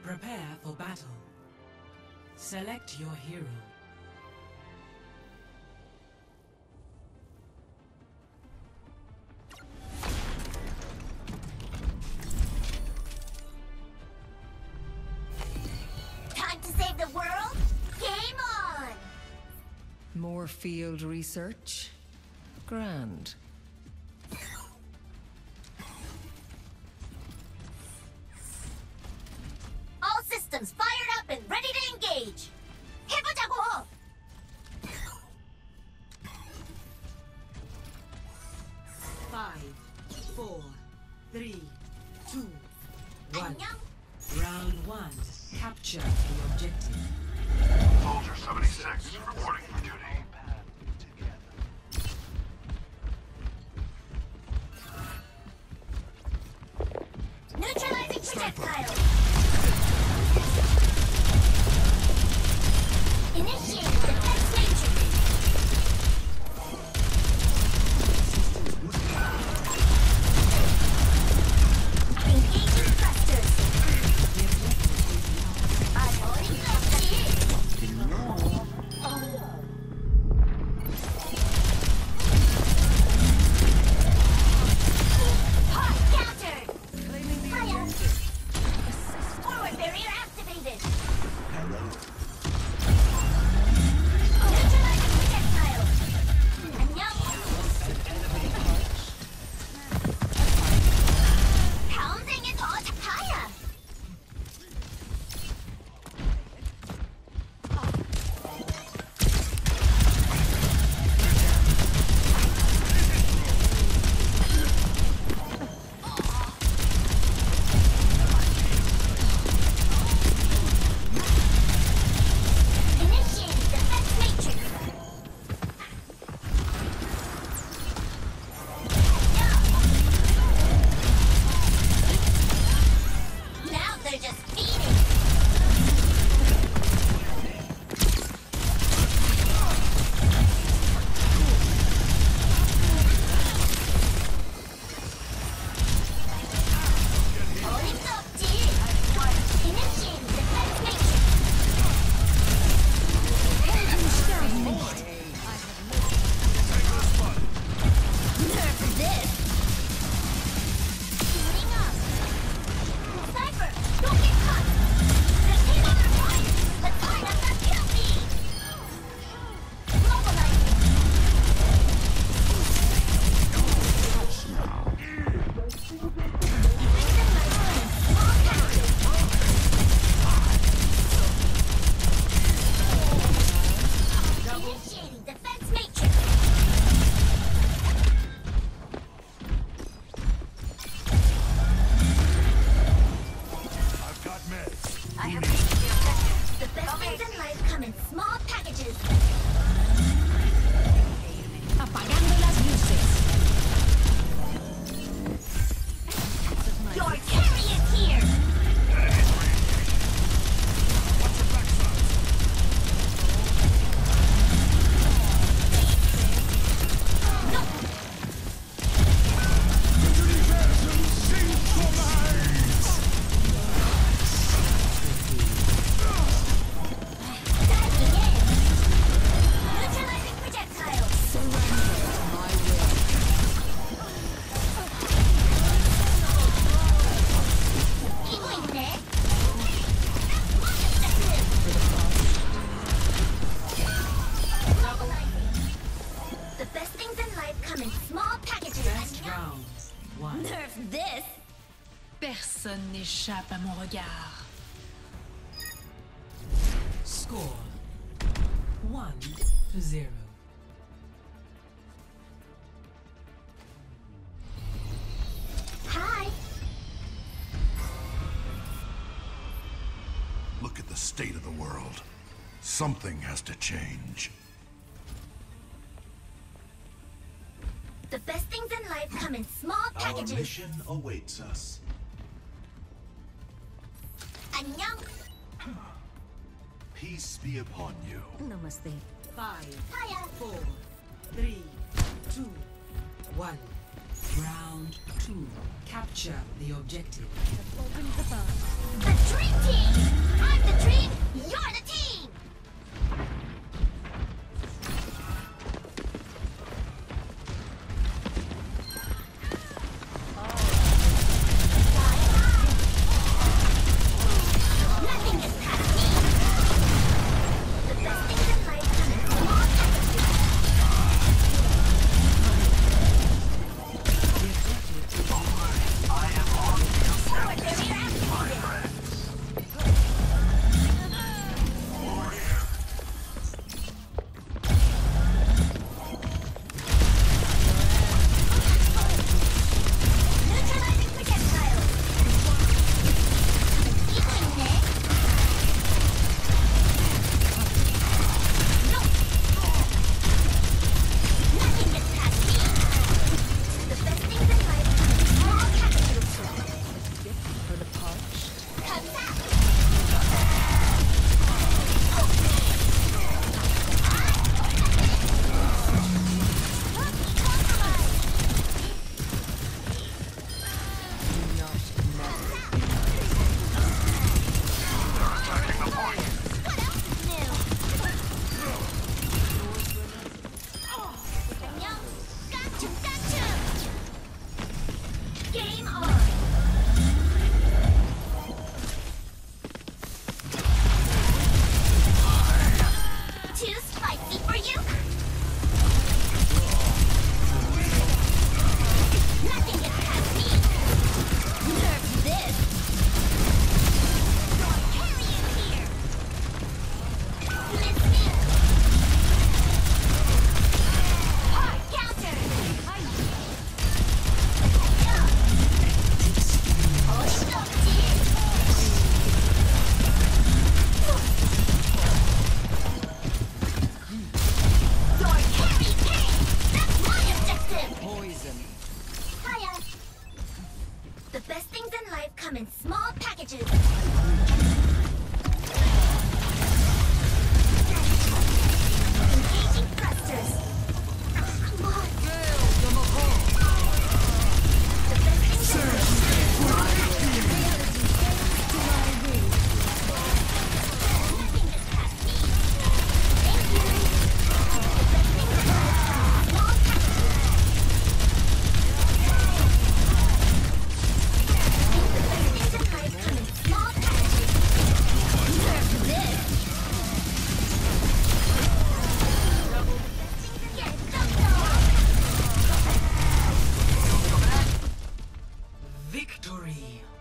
Prepare for battle. Select your hero. Time to save the world? Game on! More field research? Grand. All systems fired up and ready to engage! 해보자고! Five, four, three, two, one. 안녕? Round one. Capture the objective. Soldier 76 reporting for duty. Neutralizing projectile! Initiating defense matrix! Engaging thrusters! Hot countered! Fire! Forward barrier activated! Neutralizing projectile! 안녕! 다음 생에 더 착하야! Initiating defense matrix! Now they're just feeding! 어림도 없지! Initiating defense matrix! Nerf this! Suiting up! Sniper! Don't get caught! Retain other points! Let's line up the kill feed! Mobilizing! Bring them my way! Small packages! Initiating defense matrix! I've got meds. I have reached the objective. The best things in life come in small packages. Apagando las luces. Your carry is here! Diving in! Neutralizing projectile! 이거 있네! The best things in life come in small packages. Best round one. Nerf this! Personne n'échappe à mon regard. Score 1-0. Hi! Look at the state of the world. Something has to change. The best things in life come in small Our packages. mission awaits us. 안녕! Peace be upon you. Namaste. 5, Hiya! 4, 3, 2, 1. Round 2. Capture the objective. The dream team! I'm the dream, you're the team! Nothing gets past me! The best things in life come in small packages. Power barrier activated! Neutralizing projectiles! Eating next! No! Nothing gets past me! The best things in life come in small packages. Comes out! What else is new? Yum! Gotcha! Gotcha! Game on! Too spicy for you? Nothing gets past me! Nerve this! Don't carry it here! Listening! Hard counter! Oh, stop this! Your carry pain! That's my objective! Poison. Hiya! The best things in life come in small packages. Engaging thrusters. Come on. The best things in life Nothing gets past me. Thank you. The best things in life come in small packages. The best things in life come in small packages. Nerve this! Get dumped on! Victory.